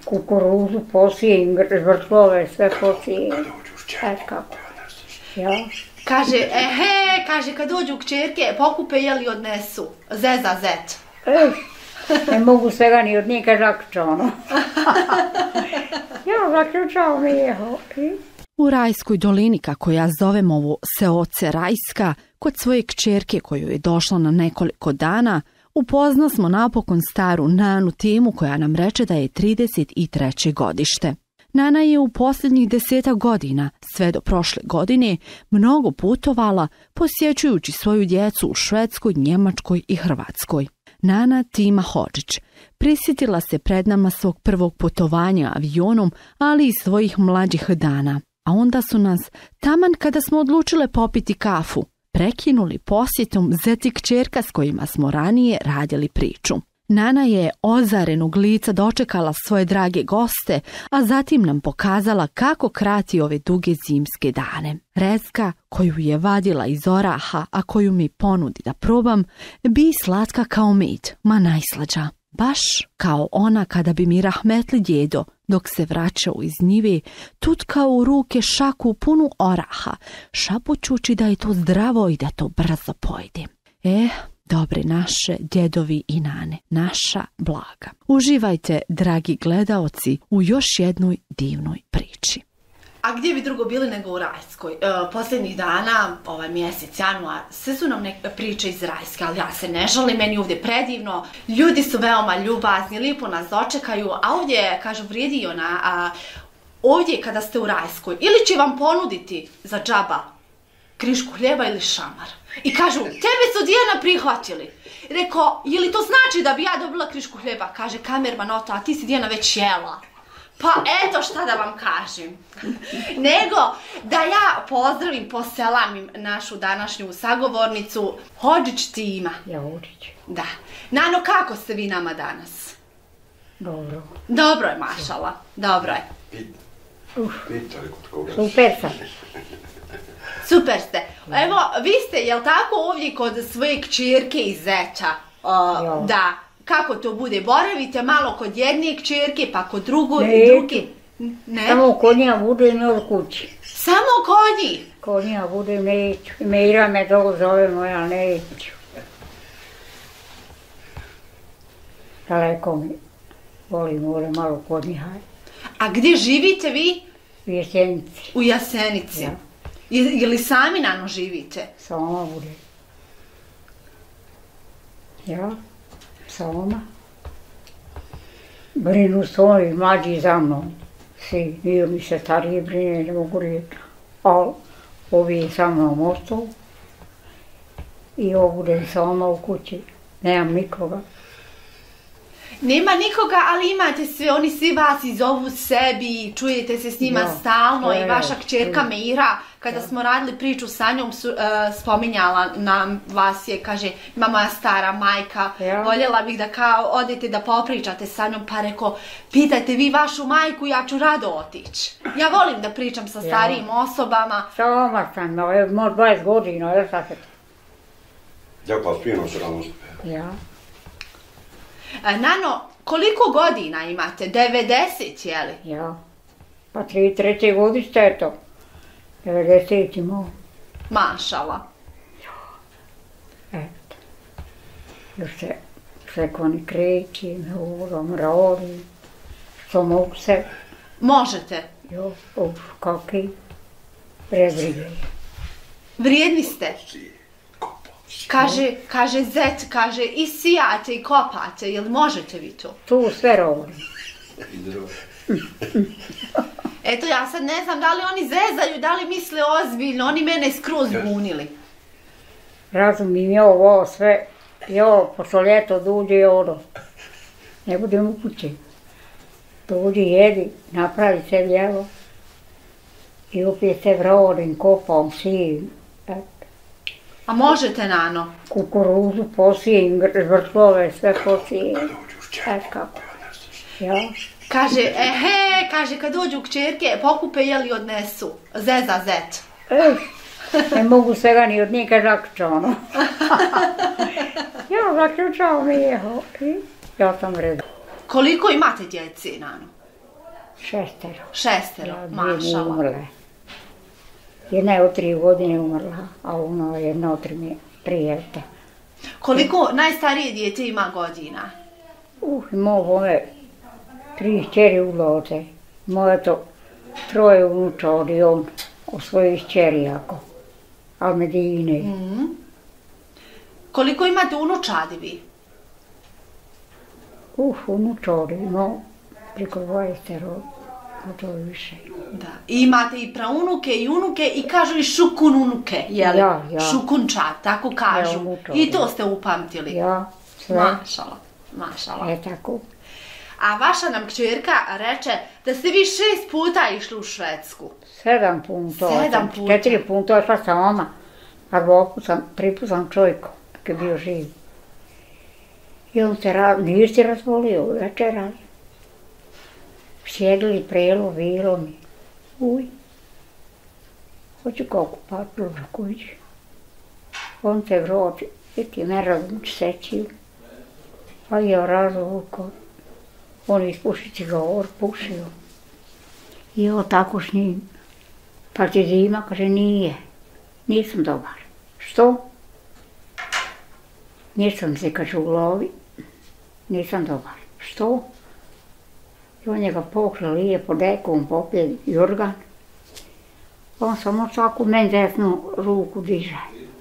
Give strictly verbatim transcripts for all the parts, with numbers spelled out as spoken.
kukuruzu posijem, vrtlove, sve posijem. Znaš kako? Ja. Kaže, ehe, kaže, kad dođu kćerke, pokupe jeli odnesu. Zeza, zet. E, ne mogu svega ni od njega zaključano. Ja, zaključao mi je. U Rajskoj dolini, kako ja zovem ovo seoce Rajska, kod svoje kćerke koju je došla na nekoliko dana, upozna smo napokon staru Nanu Timu koja nam reče da je trideset treće godište. Nana je u posljednjih desetak godina, sve do prošle godine, mnogo putovala posjećujući svoju djecu u Švedskoj, Njemačkoj i Hrvatskoj. Nana Tima Hodžić prisjetila se pred nama svog prvog putovanja avionom, ali i svojih mlađih dana. A onda su nas, taman kada smo odlučile popiti kafu, prekinuli posjetom zeti kćerka s kojima smo ranije radili priču. Nana je ozarenog lica dočekala svoje drage goste, a zatim nam pokazala kako krati ove duge zimske dane. Rezka koju je vadila iz oraha, a koju mi ponudi da probam, bi slatka kao med, ma najslađa. Baš kao ona kada bi mi rahmetli djedo, dok se vraćao iz njive, tutkao u ruke šaku punu oraha, šapućući da je to zdravo i da to brzo pojede. Eh, dobre naše djedovi i nane, naša blaga. Uživajte, dragi gledaoci, u još jednoj divnoj priči. A gdje bi drugo bili nego u Rajskoj? E, posljednjih dana, ovaj mjesec, januar, sve su nam neke priče iz Rajske, ali ja se ne žalim, meni ovdje predivno. Ljudi su veoma ljubazni, lijepo nas dočekaju, a ovdje, kažu, vrijedi ona, a, ovdje kada ste u Rajskoj, ili će vam ponuditi za džaba krišku hljeba ili šamar. I kažu, tebe su Dijana prihvatili. Rekao, je li to znači da bi ja dobila krišku hljeba? Kaže kamerman Oto, a ti si Dijana već jela. Pa eto šta da vam kažem. Nego da ja pozdravim, poselamim našu današnju sagovornicu Hodžić Tima. Ja, Hodžić. Da. Nano, kako ste vi nama danas? Dobro. Dobro je, mašala. Dobro je. Pitali kod koga? Super sam. Super ste. Evo, vi ste, jel tako, ovdje kod svoje kćerke iz Zeča? Uh, da. Kako to bude? Boravite malo kod jedne kćerke, pa kod drugo i druge? Ne. Samo kod njega budem u kući. Samo kod njih? Kod njega budem, neću. Mira me to zove moja, neću. Daleko mi. Volim, volim malo kod njega. A gdje živite vi? U Jasenici. U Jasenici? Ja. Je, je li sami Nano živite? Sama bude. Ja, sama. Brinu su ovi mlađi za mnom. Svi, dio mi se starije brine, ne mogu reći. Ali ovi sa mnom ostao. I ovo budem sama u kući. Nemam nikoga. Nema nikoga, ali imate sve, oni svi vas i zovu sebi, čujete se s njima ja, stalno i vaša kćerka Mira, kada ja. smo radili priču sa njom, su, uh, spominjala nam vas je, kaže, ima moja stara majka, ja. voljela bih da kao odete da popričate sa njom, pa reko, pitajte vi vašu majku, ja ću rado otići. Ja volim da pričam sa starijim ja. osobama. Sama sam, možda dvadeset godina, još sad se... Ja pa spijeno se rano Ja. Nano, koliko godina imate? devedeset, jeli? Ja. Pa tri treće godište je to. devedeset imao. Mašala. Ja. Eto. Još se preko ni kreći, me uvodom rodi. Što mogu se... Možete? Jo, uf, kakvi. Prebrige. Vrijedni ste? Kaže, kaže zet, kaže i sijate i kopate, jel možete vi to? Tu sve rodim. Eto, ja sad ne znam da li oni zezaju, da li misle ozbiljno, oni mene skroz bunili. Razumim ja ovo sve, jo, pošto ljeto dođe i odo. Ne budem u kući. Dođi, jedi, napravi se jelo. I opet se vrodim, kopam, sijim. A možete, Nano? Kukuruzu posijem, vrtlove, sve posijem. Znaš kako? Ja. Kaže, ehe, kaže, kad dođu kćerke, pokupe jeli odnesu. Zeza, zet. Eh, ne mogu svega ni od njega zaključano. Ja, zaključao mi je. Ja sam redu. Koliko imate djece, Nano? Šestero. Šestero, Ja, dvije nije mašala. umrle. Jedna je od tri godine umrla, a ono je jedna od tri mi- prijete. Koliko najstarije dijete ima godina? Uh, imao ove tri čeri ulote. Moje to troje unučadi i on o svojih čeri jako. Almedine. Mhm. Koliko imate unučadi vi? Uh, unučadi imao preko dvadesetero, to je više. Da. I imate i praunuke i unuke i kažu i šukun unuke, jel? Ja, ja. Šukunčad, tako kažu. Ja, unučadi. I to ste upamtili. Ja, sve. Mašala, mašala. E tako. A vaša nam kćerka reče da ste vi šest puta išli u Švedsku. Sedam puta. Sedam puta. Četiri puta išla sama. A dvopu sam, tripu sam čovjekom, kad je bio živ. I on se raz, nije se razvolio, večerali. Sjedili prelo, bilo mi. Uj. Hoću kako patlu za kući. On se vroti, i ti me razmuči sećiju. Pa je razvuko. On ispuši cigovor, pušio. I on tako s njim. Pa ti zima, kaže, nije. Nisam dobar. Što? Nisam se, kaže, u lovi. Nisam dobar. Što? I on njega pokrio lijepo dekom, popije jurgan. On samo svaku meni desnu ruku diže.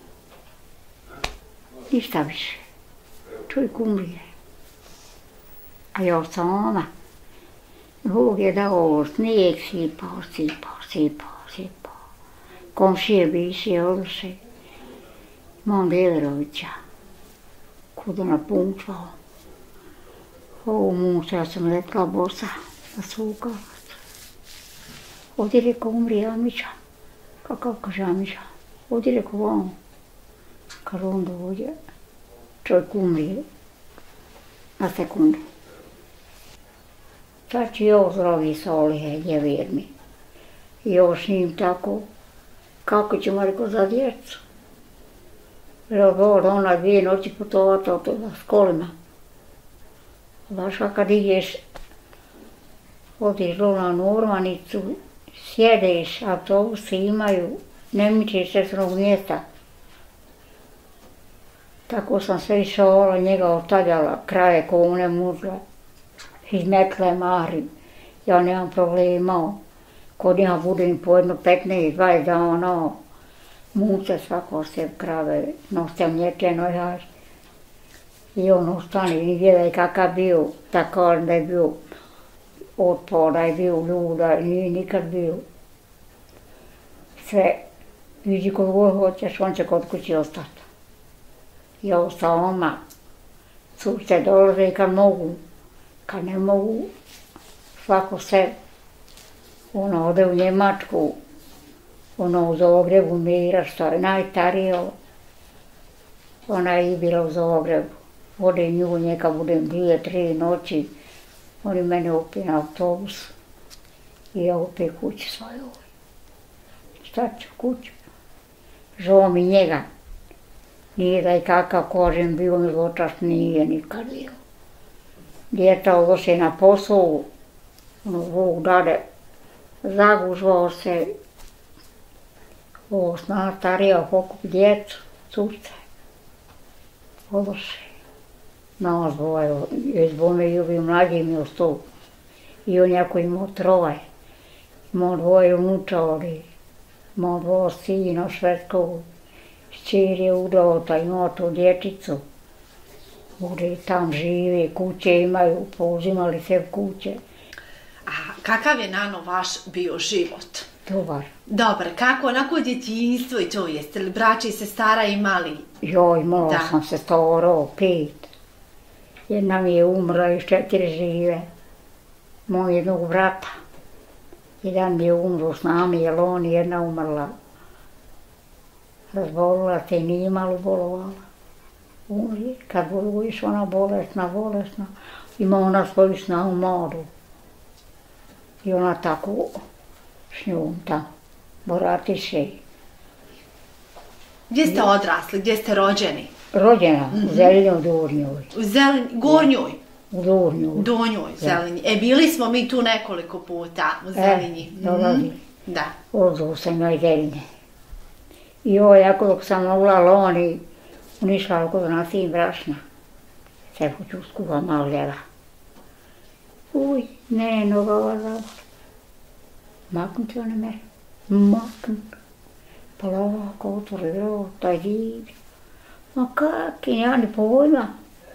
Ništa više. Čovjek umrije. A ja sama. Bog je dao snijeg, sipao, sipao, sipao, sipao. Komšije biše, oduše. Imam Belerovića. Kuda napunčao. Ovo muša, ja sam letla bosa, nasukala se. Ovdje rekao, umri Amiša. Kakav kaže Amiša? Ovdje rekao, vam. Kaže, on dođe. Čovjek umrije. Na sekundu. Sad će još zdravi solihe, djevir mi. I još njim tako, kako ćemo rekao za djecu. Jer god ona dvije noći putovati od toga s kolima. Baš kad ideš, odiš dole na Normanicu, sjedeš, autobusi imaju, ne mičeš se s onog mjesta. Tako sam sve išala, njega ostavljala, kraje kone muzle, izmetle marim. Ja nemam problema, kod njega budem po jedno petnaest dvadeset dana, muce svako se krave, noste mlječeno jaš. I on ostane i gledaj kakav bio, tako da je bio otpor, da je bio ljuda, nije nikad bio. Sve, vidi kod god hoćeš, on će kod kući ostati. Ja sama, curce dolaze kad mogu, kad ne mogu, svako se. Ona ode u Njemačku, ona u Zagrebu Mira, što je najstarija. Ona je i bila u Zagrebu. Ode nju, njeka budem dvije, tri noći. Oni mene opet na autobus. I ja opet kući svojoj. Šta ću kući? Žao mi njega. Nije da je kakav kožen bio, mi zločast nije nikad bio. Djeta odoše na posao, ono Bog dade, zagužvao se. Ovo sna starija pokup djecu, curce. Odoše. Nas dvoje, još bome i ovi mlađi imao sto. I on jako imao troje. Imao dvoje unučali, imao dvoje sina švedskog. Šćer je udata, imao tu dječicu. Bude tam žive, kuće imaju, pouzimali se kuće. A kakav je, Nano, vaš bio život? Dobar. Dobar, kako onako djetinjstvo i to, jeste li braća i sestara imali? Joj, imala Da. sam se staro, pet. Jedna mi je umrla i četiri žive. Moj jednog brata. Jedan mi je umro s nami, jer on jedna umrla. Razbolila se i nije malo bolovala. Umri, kad boluješ, ona bolesna, bolesna. Ima ona svoju snagu mladu. I ona tako s njom tamo boratiše. Gdje ste odrasli, gdje ste rođeni? Rođena u Zelenoj Gornjoj. U Zelen... Gornjoj? U Donjoj. U Donjoj, Zelinji. E, bili smo mi tu nekoliko puta u Zelinji. E, dolazili. Da. Odzvu sam joj Zelinje. I ovo, jako dok sam mogla loni, unišla kod nas i brašna. Se hoću skuva malo ljeva. Uj, ne, noga ova zabor. Maknuti one mere. Maknuti. Pa lako otvorilo, taj zid. Ma kak, ja ne pojma.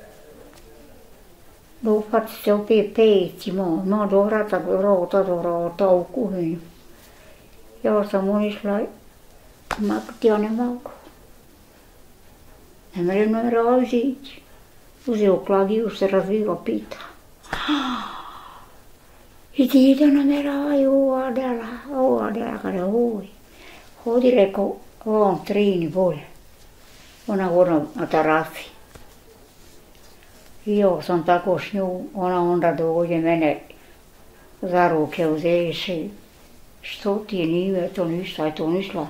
Dopati se opet peci, mo, no do vrata, do vrata, do vrata u kuhinju. Ja sam unišla, maknuti ja ne mogu. Ne mrem ne razići. Uzeo kladiju, se razvila pita. I ti ide na meraju, ova dela, ova dela, kada uj. Hodi, rekao, ovom trini bolje. Ona ono na terasi. I ja sam tako s nju, ona onda dođe mene za ruke uzeši. Što ti nije, to ništa, je to ništa.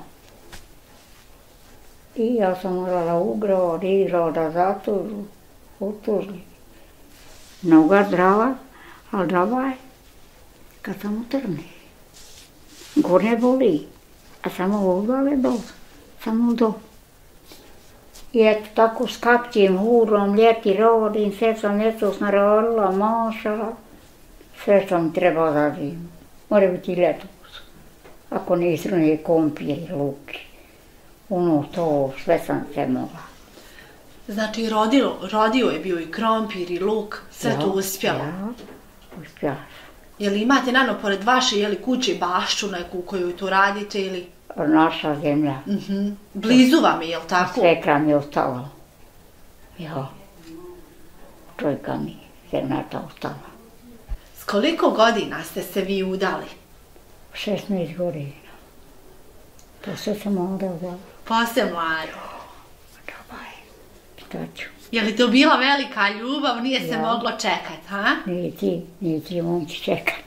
I ja sam morala ugrao, igrao da zatužu, otužili. Noga zdrava, ali zdrava je kad samo trne. Gor ne boli, a samo udale dol, samo dol. I eto tako s kapćim hurom, ljeti rodim, sve sam ljetos naradila, mašala. Sve što mi treba za zimu. Mora biti ljetos. Ako nisu ne kompir i luki. Ono to, sve sam se mogla. Znači, rodilo, rodio je bio i krompir i luk, sve to uspjelo. Ja, uspjela. Je li imate, nano, pored vaše, je li kuće bašću neku koju tu radite ili? Naša zemlja. Uh-huh. Blizu vam je, je li tako? Svekra mi je ostala. Ja. Čojka mi zemlja ta ostala. S koliko godina ste se vi udali? šesnaest godina. To sve sam onda udala. Posle mlado. Dobaj, šta ću? Je li to bila velika ljubav, nije se Ja. moglo čekat, ha? Nije ti, nije ti moći čekat.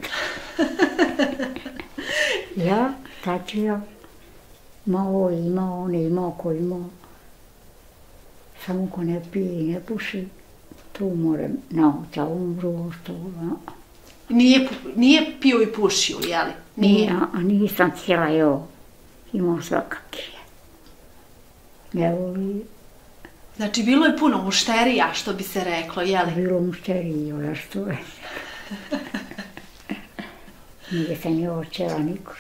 Ja, šta ću ja? Ma ovo ima, on ima, ko ima. Samo ko ne pije i ne puši, tu moram naući, a umru, što, a. Nije, nije pio i pušio, je li? Nije, a nisam cijela jo. Imao svakakije. Ne voli. Znači, bilo je puno mušterija, što bi se reklo, je li? Bilo mušterijo, ja što je. Nije sam je očela nikud.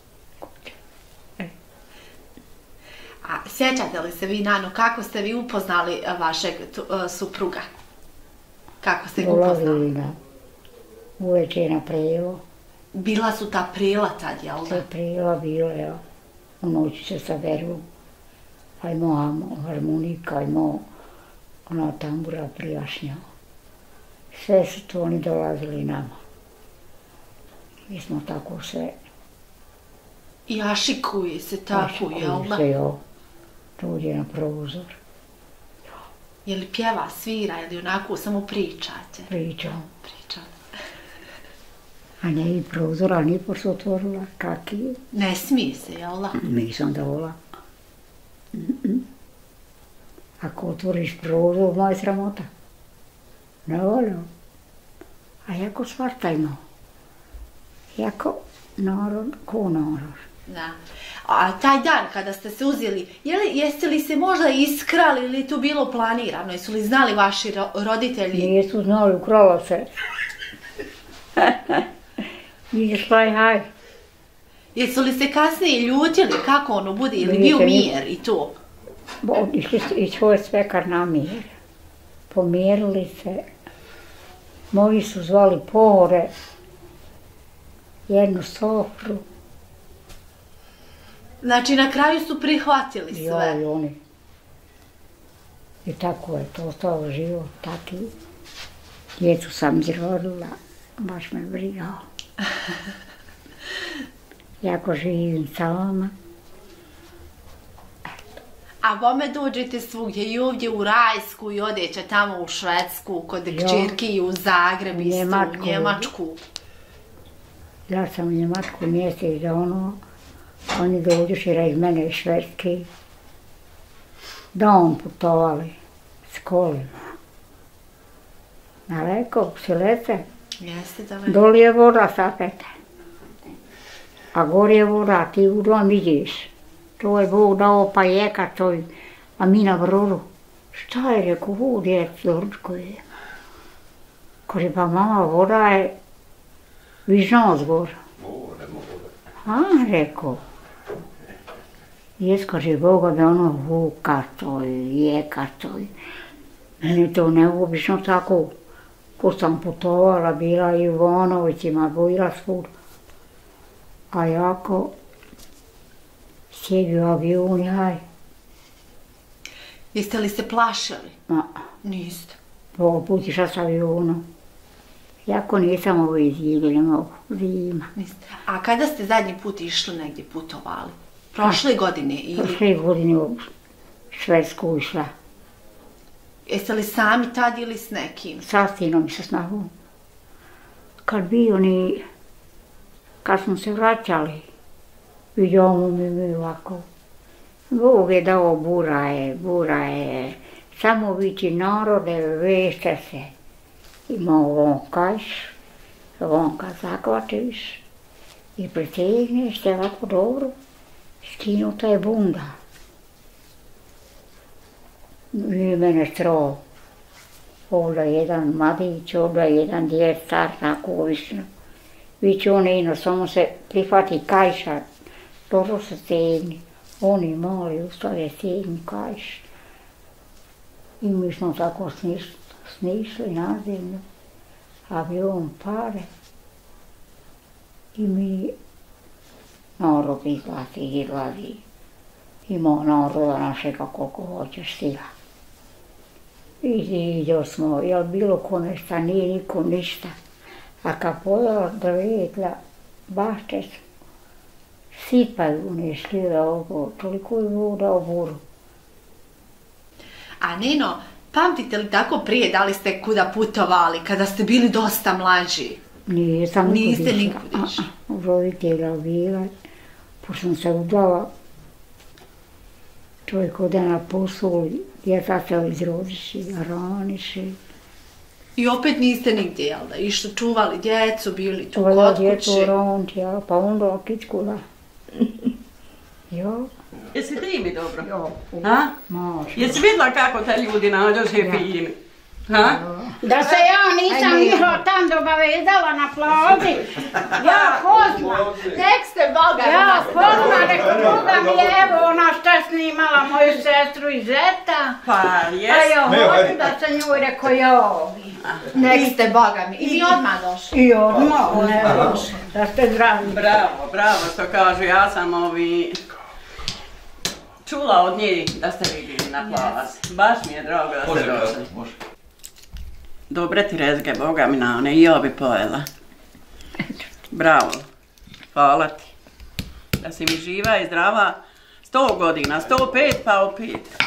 A sjećate li se vi, Nano, kako ste vi upoznali vašeg tu, uh, supruga? Kako ste ga upoznali? Dolazili na uveče na prelo. Bila su ta prela tad, jel da? Sve prela bile, ja. U noći se saberu. A imao harmonika, imao ona tambura prijašnja. Sve su to oni dolazili nama. Mi smo tako sve. I ašikuje se tako, jel da? Se, jo. Dođe na prozor. Je li pjeva, svira ili onako samo pričate? Pričam. Pričate. A ne i prozora, ni po se otvorila. Kaki? Ne smije se, jel da? Nisam dovola. Mm-mm. Ako otvoriš prozor, moja sramota. Ne volim. A jako svašta ima. Jako narod, ko narod. Da. A taj dan kada ste se uzeli, je li, jeste li se možda iskrali ili je to bilo planirano? Jesu li znali vaši ro roditelji? Nisu znali, ukrala se. Išla je, haj. Jesu li se kasnije ljutili kako ono bude? Ili bio mir i to? Bo, išli su i svoj svekar na mir. Pomirili se. Moji su zvali pohore. Jednu sofru. Znači, na kraju su prihvatili sve. Joj, oni. I tako je to ostalo život, taki. Djecu sam izrodila, baš me brigao. Jako živim sama. A bome dođete svugdje i ovdje u Rajsku i odeće tamo u Švedsku, kod kćerki i u Zagreb, isto u Njemačku. Ja sam u Njemačku mjesec za ono, oni dođuši iz mene iz Švedske. Da on putovali s kolima. Daleko, Silece. Jeste, daleko. Doli je voda sapeta. A gori je voda, ti u dom ideš. To je Bog dao pa jeka toj, a mi na brodu. Šta je, rekao, ovo djeci, Lurčko je. Kaže, pa mama, voda je vižno zgor. O, nema voda. A, rekao. Jes, kaže, Boga me ono vuka toj, jeka toj. Meni to neobično tako, ko sam putovala, bila i u Ivanovicima, bila svud. A jako sjedi u avioni, aj. Jeste li se plašili? Ma, Niste. ovo put išla s avionom. Jako nisam ovo izjeli, ne mogu, zima. Niste. A kada ste zadnji put išli negdje putovali? Prošle godine ili? Prošle godine u Švedsku išla. Jeste li sami tad ili s nekim? Sa sinom i sa snagom. Kad bi oni, kad smo se vraćali, vidimo mi mi ovako. Bog je dao bura je, bura je. Samo vići narode, vešte se. Ima on kajš, on kad zakvačiš i pritegneš se ovako dobro, skinuta je bunda. I mene strao. Ovdje jedan mladić, ovdje jedan djec, star, tako ovisno. Vići on ino, samo se prihvati kajša, dobro se stegni. Oni mali ustave stegni kajš. I mi smo tako snišli, snišli na zemlju, avion pare. I mi narod izlazi, izlazi. Ima naroda našega koliko hoćeš stila. Iđo smo, jel bilo ko nešta, nije niko ništa. A kad pojela drvetla, bašte su, sipaju one šljive ovo, toliko je voda u buru. A Nino, pamtite li tako prije da li ste kuda putovali, kada ste bili dosta mlađi? Nisam nikud Niste išla. nikud išla? A, a, u roditelja bila, pošto sam se udala, čovjek ode na poslu, djeca se izrodiši, raniši. I opet niste nigdje, jel da? Išli čuvali djecu, bili tu Čuvala kod djecu kuće. ranči, ja, pa onda kičkula. Jo, Jesi ti mi dobro? jo, Ha? može. Jesi vidjela kako te ljudi nađu se fini? Ha? Da se ja nisam išla tam dobavezala na plaži, ja pozna, Nek ste Boga ja pozna, reko druga mi je, evo ona što je snimala moju sestru iz Zeta, Pa a jes. ja hoću da se njoj reko jovi. Nek ste Boga mi. I mi odmah došli. I odmah, ne, da ste zdravi. Bravo, bravo što kažu, ja sam ovi... Čula od njih da ste vidjeli na plazi. Baš mi je drago da ste došli. Može. Dobre ti rezge, Boga mi na one, i ja bi pojela. Bravo, hvala ti. Da si mi živa i zdrava sto godina, sto pet pa opet.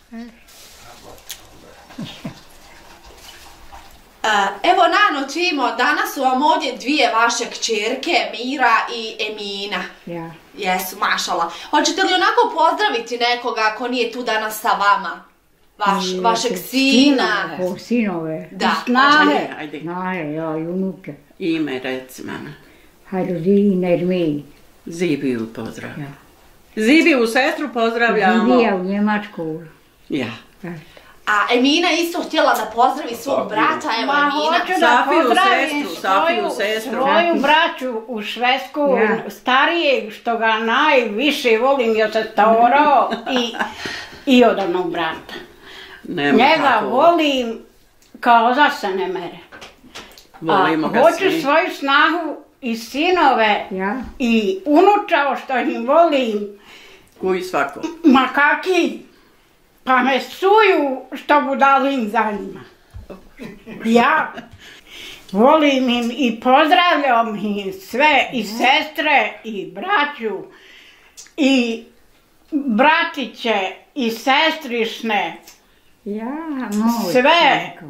A, evo Nano, čimo, danas su vam ovdje dvije vaše kćerke, Mira i Emina. Ja. Jesu, mašala. Hoćete li onako pozdraviti nekoga ako nije tu danas sa vama? Vaš, I vašeg vaše sina. O, sinove. Da. Snahe. Ajde, ajde. Znaje, ja i unuke. Ime reci mama. Hajduzina i Ermini. Zibiju pozdravlja. Ja. Zibiju sestru pozdravljamo. Živija u Njemačku. Ja. A Emina isto htjela da pozdravi svog brata, evo Ma Emina. hoću da Safiju pozdravim sestru, Safiju svoju, sestru. svoju braću u Švedsku, Ja. starijeg što ga najviše volim jer se starao i, i od onog brata. Nema Njega kako. volim kao za se ne mere. Volimo A ga hoću svi. svoju snagu i sinove Ja. i unučao što ih volim, Kuj svako. ma kaki, pa me suju što budalim za njima. Ja volim im i pozdravljam im sve, i sestre, i braću, i bratiće, i sestrišne, Ja, moj. Sve. majko.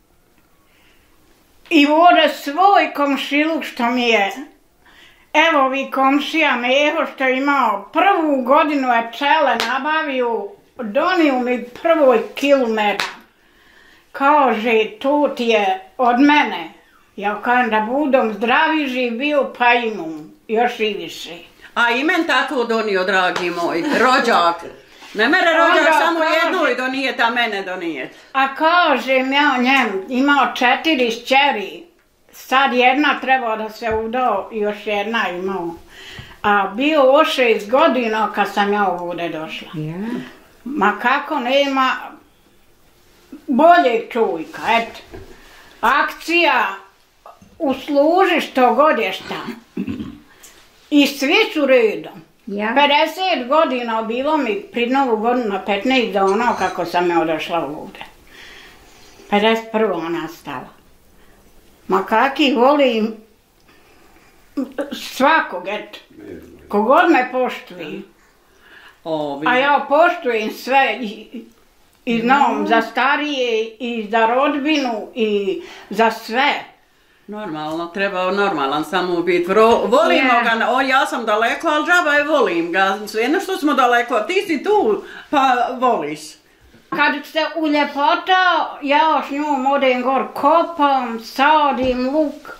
i vode svoj komšiluk što mi je. Evo vi komšija Meho što je imao prvu godinu je pčele nabavio, donio mi prvoj kilu meda. kaže, tu ti je od mene. Ja kažem da budem zdravi živ bio, pa imam još i više. A i men tako donio, dragi moj, rođak. Ne mere rođak Onda samo kaže- jednu i donijet, a mene donijet. A kažem ja njem, imao četiri šćeri, sad jedna treba da se udao, još jedna imao. A bio o šest godina kad sam ja ovdje došla. Ja. Ma kako nema boljeg čujka, eto. Akcija, usluži što god je šta. I svi su redom. Ja. pedeset godina bilo mi pred novu godinu, petnaest dana kako sam je odošla ovdje. pedeset prva nastala. Ma kaki volim svakog, eto. Kogod me poštuje. Ovi. A ja poštujem sve i, i znam za starije i za rodbinu i za sve. Normalno, treba normalan samo biti. Vro- volimo Je. ga, o, ja sam daleko, ali džaba je volim ga. Jedno što smo daleko, ti si tu, pa voliš. Kad se uljepota, ja s njom odem gor, kopam, sadim luk,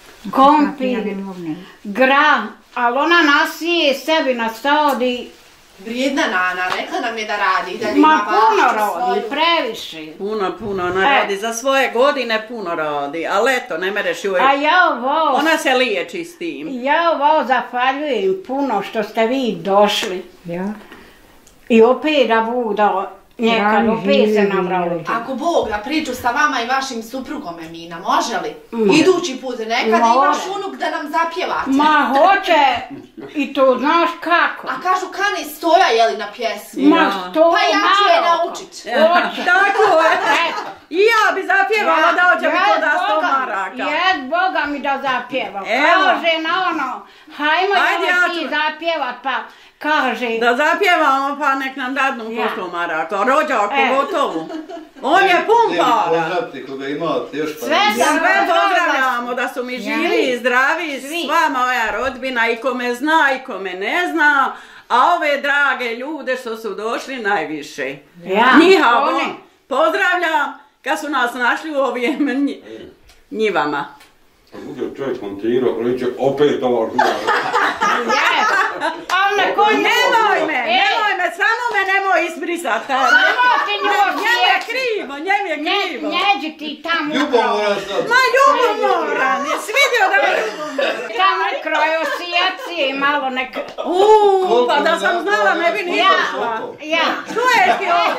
kompir, gra, ali ona nasije sebi nasadi. Vrijedna Nana, rekla nam je da radi. Da ima Ma puno baštu rodi, svoju. previše. Puno, puno, ona E. radi, za svoje godine puno radi, ali eto, ne mereš joj. A ja ovo, Ona se liječi s tim. ja ovo zahvaljujem puno što ste vi došli. Ja. I opet da bude nekad, Zdravi, opet se živi, navravite. Ako Bog da priču sa vama i vašim suprugom Emina, može li? Ma. Idući put, nekada Može. imaš unuk da nam zapjevate. Ma hoće, i to znaš kako. A kažu Kani stoja jeli na pjesmi. Ma Ja. što Pa ja ću je Maroko. naučit. Hoće. Tako je. Eto. I ja bi zapjevala da hoće mi to da sto Boga- maraka. Jes Boga mi da zapjevam. Evo. Kaže na ono, hajmo Ajde, još ja ti ću- zapjevat, pa kaže, Da zapjevamo pa nek nam dadnu Ja. po sto maraka. Rođak E. pogotovo. On je pun para. Pozdravite koga imate još pa... Sve Ja sam sve pozdravila. pozdravljamo da su mi živi i zdravi, Svi. sva moja rodbina i ko me zna i ko me ne zna, a ove drage ljude što su došli najviše. Ja, Njihovo oni. pozdravljam kad su nas našli u ovim nji- njivama. Bude čovjek montirao, reće opet ova žura. Jes, ali na konju. Nemoj me, Ej, nemoj me, samo me nemoj isbrisati. Samo ti nju Njem je osjeci. krivo, njem je Ne, krivo. neđi ti tamo Ljubomora sad. Ma ljubomora, jesi vidio da me ljubomora? tamo kroj osjecije i malo nek... Uuu, pa da sam znala ne bi ni Ja, došla. ja. Čuješ ti ovo?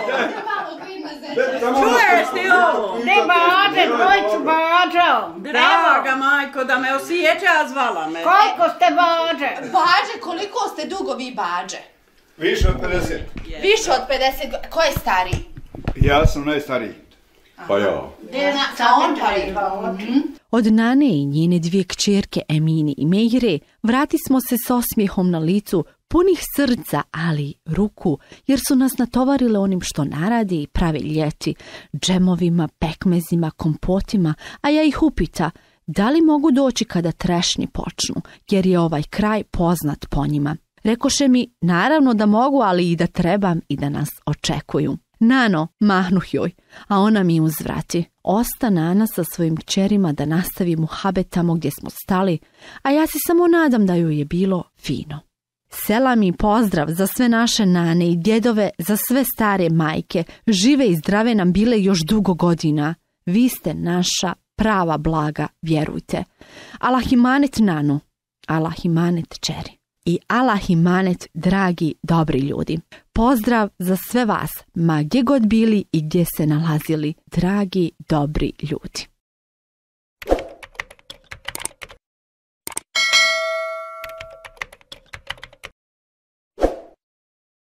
Čuješ ti ovo? Ne bađe, dvojcu bađo. Draga majko, da me osjeća, zvala me. Koliko ste bađe? Bađe, koliko ste dugo vi bađe? Više od pedeset. Više od pedeset godina. Ko je stariji? Ja sam najstariji. Pa ja. Sa on pa Od Nane i njene dvije kćerke Emini i Mejre vrati smo se s osmijehom na licu, punih srca, ali i ruku, jer su nas natovarile onim što naradi i pravi ljeti, džemovima, pekmezima, kompotima, a ja ih upita da li mogu doći kada trešnje počnu, jer je ovaj kraj poznat po njima. Rekoše mi, naravno da mogu, ali i da trebam i da nas očekuju. Nano, mahnuh joj, a ona mi uzvrati. Osta Nana sa svojim kćerima da nastavi muhabet tamo gdje smo stali, a ja se samo nadam da joj je bilo fino. Selam i pozdrav za sve naše nane i djedove, za sve stare majke, žive i zdrave nam bile još dugo godina. Vi ste naša prava blaga, vjerujte. Allah imanet Nanu, Allah imanet čeri. I Allah imanet, dragi, dobri ljudi. Pozdrav za sve vas, ma gdje god bili i gdje se nalazili, dragi, dobri ljudi.